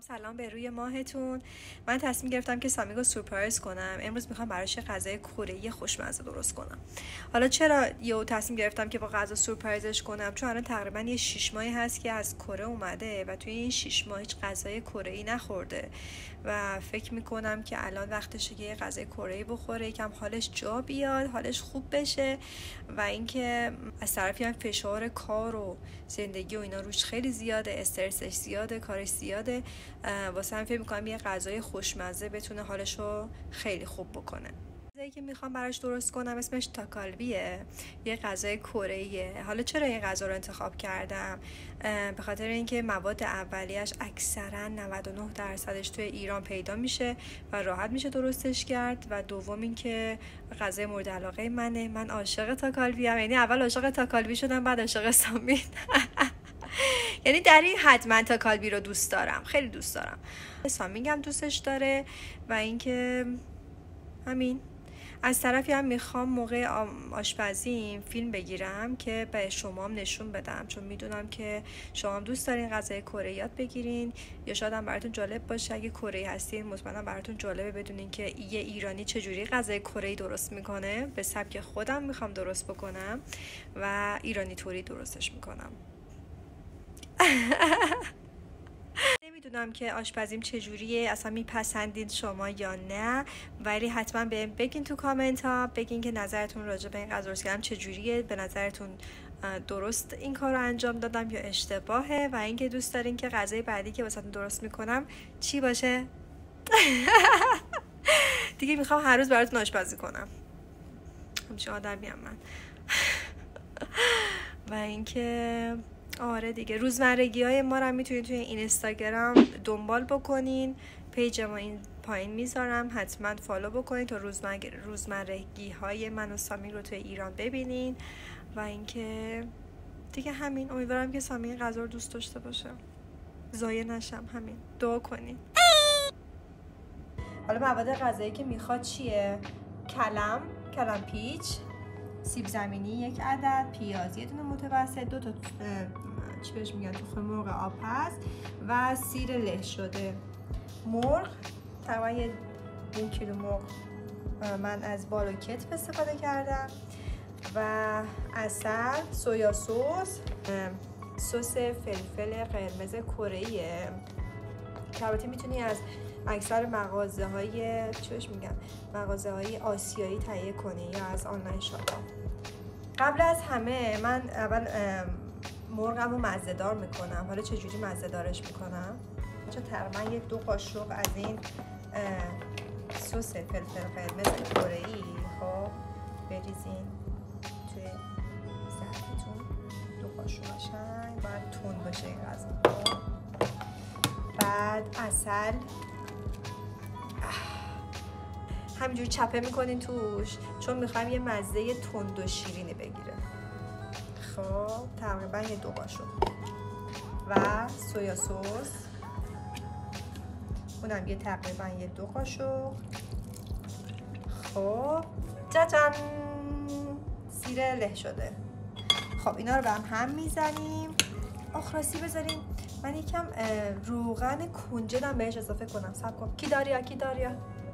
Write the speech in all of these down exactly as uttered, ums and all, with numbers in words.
سلام به روی ماهتون. من تصمیم گرفتم که سامیگو سورپرایز کنم. امروز میخوام براش غذای کره‌ای خوشمزه درست کنم. حالا چرا یهو تصمیم گرفتم که با غذا سورپرایزش کنم؟ چون الان تقریبا یه شش ماهی هست که از کره اومده و توی این شش ماه هیچ غذای کره‌ای نخورده و فکر میکنم که الان وقتشه که یه غذای کره‌ای بخوره، یکم حالش جا بیاد، حالش خوب بشه. و اینکه از طرفی هم فشار کار و زندگی و اینا روش خیلی زیاده، استرسش زیاده، کارش زیاده. واسه هم فکر میکنم یه غذای خوشمزه بتونه حالشو خیلی خوب بکنه. غذایی که میخوام براش درست کنم اسمش تاکالبیه، یه غذای کره‌ایه. حالا چرا این غذا رو انتخاب کردم؟ به خاطر اینکه مواد اولیه‌اش اکثرا نود و نه درصدش توی ایران پیدا میشه و راحت میشه درستش کرد، و دوم اینکه غذای مورد علاقه منه. من عاشق تاکالبی ام، یعنی اول عاشق تاکالبی شدم بعد عاشق سامین. یعنی در این حد من تاکالبی رو دوست دارم، خیلی دوست دارم. سامینگ هم دوستش داره و اینکه همین. از طرفی هم میخوام موقع آشپزیم فیلم بگیرم که به شما هم نشون بدم، چون میدونم که شما هم دوست دارین غذای کره یاد بگیرین، یا شاید هم براتون جالب باشه. اگه کره هستین مطمئنا براتون جالبه بدونین که یه ایرانی چجوری غذای کره درست میکنه. به سبک خودم میخوام درست بکنم و ایرانی طوری درستش میکنم. نمیدونم که آشپزیم چجوریه، اصلا میپسندین شما یا نه، ولی حتما بهم بگین تو کامنت ها، بگین که نظرتون راجع به این غذا درست کردم چجوریه، به نظرتون درست این کار رو انجام دادم یا اشتباهه، و اینکه دوست دارین که غذای بعدی که واسهتون درست میکنم چی باشه. دیگه میخوام هر روز براتون آشپزی کنم، همچین آدمی ام من. و اینکه آره دیگه، روزمرگی های ما رو میتونید توی این اینستاگرام دنبال بکنین، پیج ما این پایین میذارم، حتما فالو بکنین تا روزمرگی های من و سامی رو توی ایران ببینین. و اینکه دیگه همین، امیدوارم که سامی این غذا رو دوست داشته باشه، ضایع نشم. همین، دعا کنین. حالا مواد غذایی که میخواد چیه؟ کلم، کلم پیچ، سیب زمینی یک عدد، پیاز یه دونه متوسط، دو تا چی بهش میگن، تخم مرغ آب هست و سیر له شده. مرغ تقریبا یه نیم کیلو مرغ من از بال و کتف استفاده کردم، و عسل، سویا سس، سس فلفل قرمز کره‌ایه که البته میتونی از اکثر مغازه های چی بهش میگن، مغازه های آسیایی تهیه کنی یا از آنلاین شاپ. قبل از همه من اول مرغم رو مزه دار میکنم. حالا چجوری مزه دارش میکنم؟ چون تقریبا یه دو قاشق از این سس فلفل قرمز کره‌ای خب بریزین توی ظرفتون، دو قاشق قشنگ، باید تند باشه این غذا. بعد عسل همینجوری چپه میکنین توش، چون میخوایم یه مزه تند و شیرینی بگیره. خب تقریبا یه دو قاشق. و سویا سس اونم یه تقریبا یه دو قاشق. خب جاجم، سیر له شده. خب اینا رو به هم هم میزنیم. آخ راستی بذاریم من یکم روغن کنجدم بهش اضافه کنم. صبر کن. کی داریا کی داریا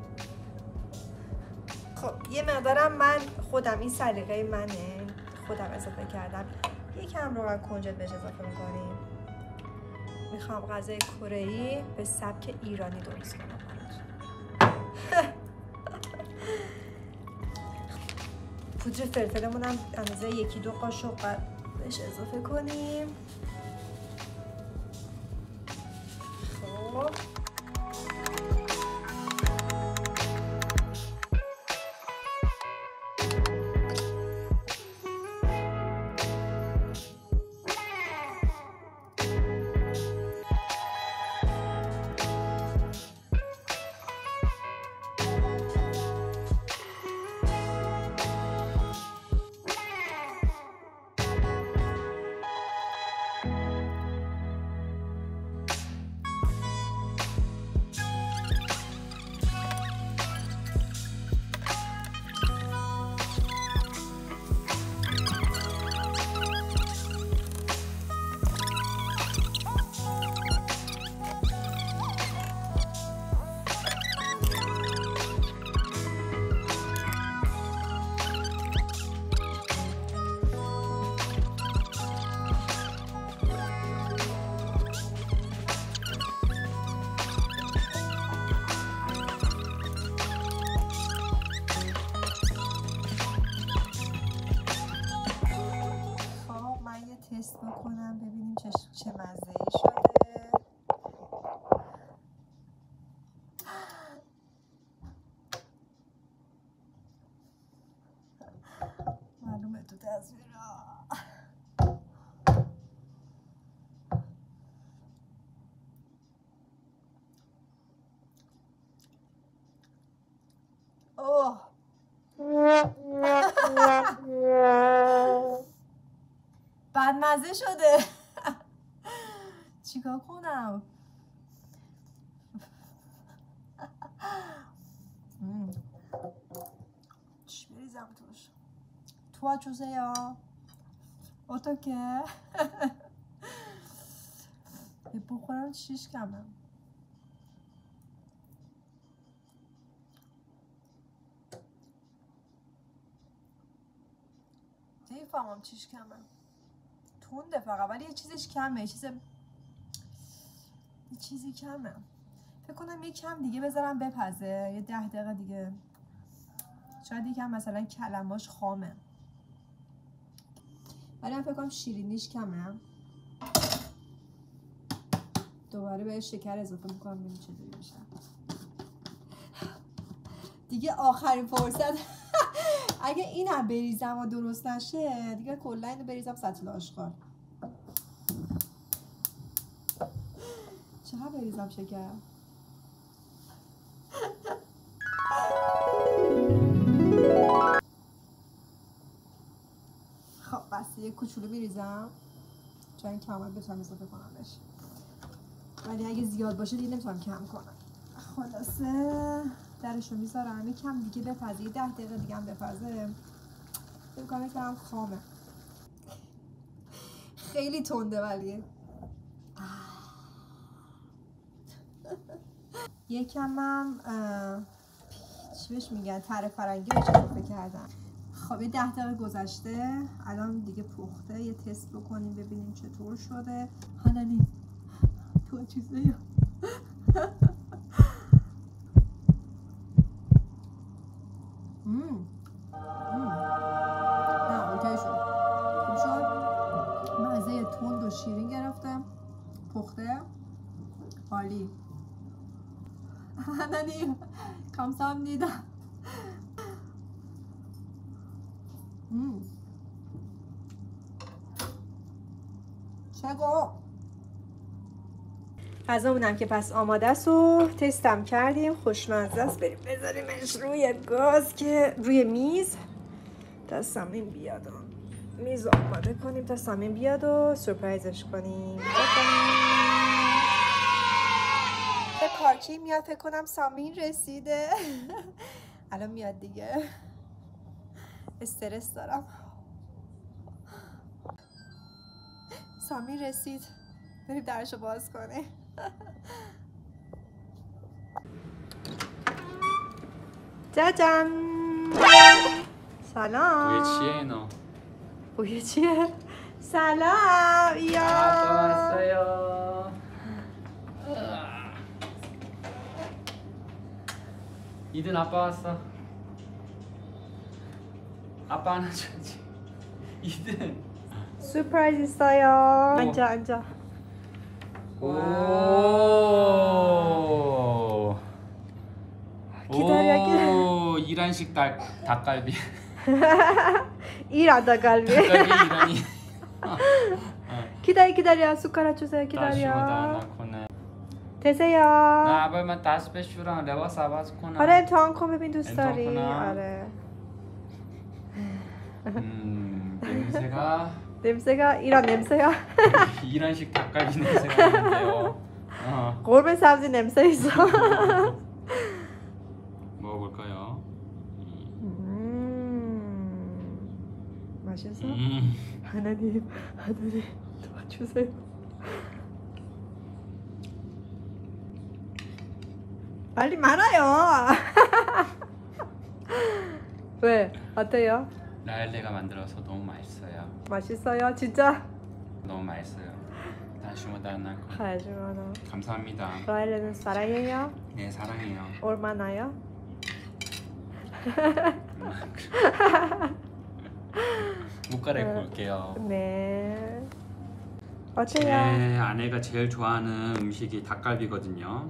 خب یه مقدارم من خودم، این سلیقه منه، خودم اضافه کردم. یکم روغن کنجد بهش اضافه میکنیم. میخوام غذای کره‌ای به سبک ایرانی درست کنم. پودر فلفلمون هم اندازه یکی دو قاشق بهش اضافه کنیم. خب تو تصویرها. اوه بدمزه شده. چیکار کنم؟ چی بریزم توش؟ تو açuze ya. Otoke. بخورم شیش کمه. نمیفهمم چیش کمه. تونده فقط ولی یه چیزش کمه. یه چیز یه چیزی کمه. فکر کنم یه کم دیگه بذارم بپزه. یه ده دقیقه دیگه. شاید یکم مثلا کلماش خامه. ولی من فکر کنم شیرینیش کمه. دوباره بهش شکر اضافه میکنم ببینیم چجوری میشه. دیگه آخرین فرصت. اگه اینم بریزم و درست نشه دیگه کلا اینو بریزم سطل آشغال. چقدر بریزم شکر؟ خب بس یه کوچولو میریزم چون این کمر بتونم اضافه کنم بهش. ولی اگه زیاد باشه دیگه نمیتونم کم کنم. خلاصه درشو میذارم یکم دیگه بپزه. یه ده دقیقه دیگه هم بپزه. فکر کنم یکم خامه. خیلی تنده ولی یکم هم چی بهش میگن تره فرنگی بهش اضافه کردم. خب یه ده دقیقه گذشته الان دیگه پخته. یه تست بکنیم ببینیم چطور شده. حالانی تو چیزه یا مم. نه اوکی شد. خوب شد. مزه تند و شیرین گرفتم. پخته عالی. حالانی 감사합니다. 음. 최고. غذامونم که پس آماده است و تستم کردیم. خوشمزه است. بریم بذاریمش روی گاز که روی میز تا سامین بیاد و میز آماده کنیم تا سامین بیاد و سورپرایزش کنیم. به پارکی میاد. فکر کنم سامین رسیده. الان میاد دیگه. استرس دارم. سامین رسید. بریم درشو باز کنه. جاجم. سلام. بوی چیه اینا؟ بوی چیه؟ سلام. یا 이든 아빠 왔어. 아빠 하나 줘야지. 이든. 서프라이즈 있어요. 앉아 앉아. 오. 기다려 기다려. 오, 이란식 닭 닭갈비. 이란 닭갈비. 닭갈비 이란이. 기다려 기다려. 숟가락 주세요. 기다려. 드세요. نه اول من دست بشورم لباس عوض کنم. آره امتحان کن ببین دوست داری. آره. 음, 냄새가 냄새가 이런 냄새야. 이란식 닭갈비 냄새가 나는데요. 어. 골뱅 sabzi 냄새 있어. 먹어볼까요? 음, 맛있어? 음. 하나님, 하나님 도와주세요. 빨리 말아요. 왜? 어때요? 라일레가 만들어서 너무 맛있어요. 맛있어요? 진짜? 너무 맛있어요. 다시 오다나 가야지만. 감사합니다. 라일레는 사랑해요? 네, 사랑해요. 얼마나요? 못 갈아입고 올게요. 네. 어때요? 제 아내가 제일 좋아하는 음식이 닭갈비거든요.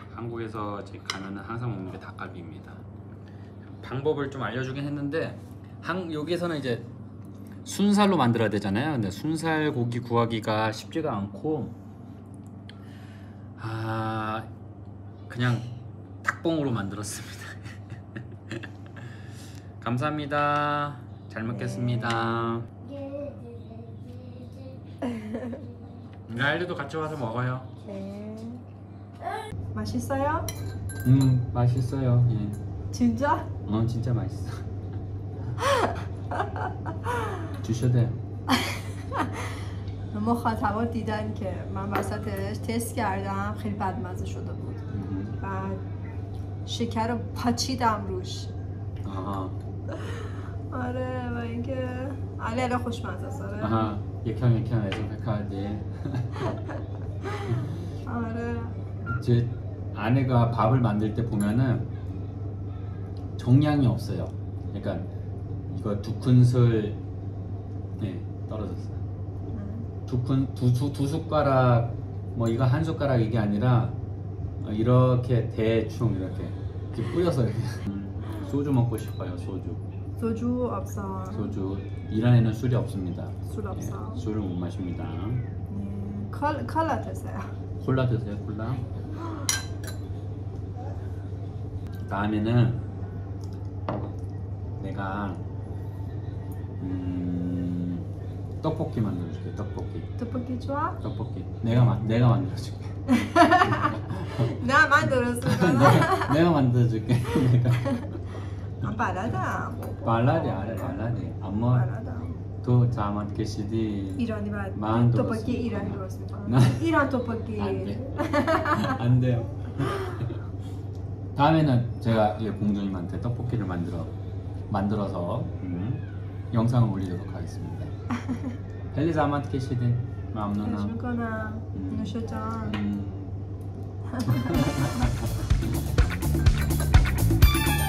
한국에서 가면은 항상 먹는 게 닭갈비입니다. 방법을 좀 알려주긴 했는데 한 여기에서는 이제 순살로 만들어야 되잖아요. 근데 순살 고기 구하기가 쉽지가 않고 아 그냥 닭봉으로 만들었습니다. 감사합니다. 잘 먹겠습니다. 라일리도 같이 와서 먹어요. 네. 맛있어요? 음 맛있어요. 예. 진짜? 어 진짜 맛있어. 주셔도 돼요. مخاطبا دیدن که من وسطش تست کردم خیلی بدمزه شده بود بعد شکر رو پاچیدم روش آها آره و اینکه علی الان خوشمزه است آره آها یکم یکم اضافه کردی. آره 제 아내가 밥을 만들 때 보면은 정량이 없어요. 그러니까 이거 두 큰술 네 떨어졌어요. 두 큰 두 두 두 숟가락 뭐 이거 한 숟가락 이게 아니라 이렇게 대충 이렇게 이렇게 뿌려서 이렇게. 소주 먹고 싶어요. 소주. 소주 없어. 소주. 이란에는 술이 없습니다. 술 없어. 네, 술을 못 마십니다. 네. 콜 콜라 드세요. 콜라 드세요. 콜라. 다음에는 내가 음, 떡볶이 만들어줄게. 떡볶이. 떡볶이 좋아? 떡볶이. 내가 만 내가 만들어줄게. 나 만들었어. 내가, 내가 만들어줄게. 내가. 아, 발라다. 발라디 알아 발라디. اما 발라다. تو زحمت کشیدی. ایرانی بعد من درست توپاکی ایرانی می‌کنم. درست میکنم. نه. ایران توپاکی. 안 돼. 안 돼요. 다음에는 제가 이 공주님한테 떡볶이를 만들어 만들어서 음, 영상을 올리도록 하겠습니다. خیلی زحمت کشیدین. خواهش ممنونم. میکنم. 음. نوش جان. 음.